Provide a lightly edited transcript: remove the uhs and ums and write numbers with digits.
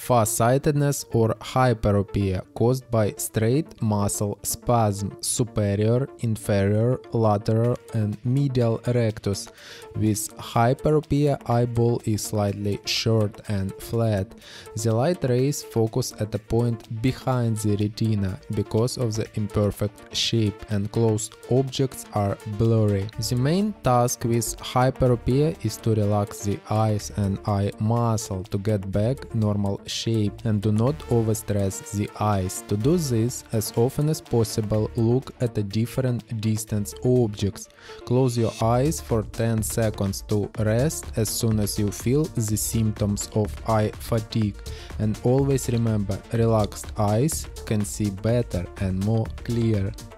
farsightedness or hyperopia caused by straight muscle spasm, superior, inferior, lateral and medial rectus. With hyperopia, eyeball is slightly short and flat. The light rays focus at a point behind the retina because of the imperfect shape, and close objects are blurry. The main task with hyperopia is to relax the eyes and eye muscle to get back normal shape, and do not overstress the eyes. To do this, as often as possible, look at a different distance objects. Close your eyes for 10 seconds to rest as soon as you feel the symptoms of eye fatigue, and always remember, relaxed eyes can see better and more clear.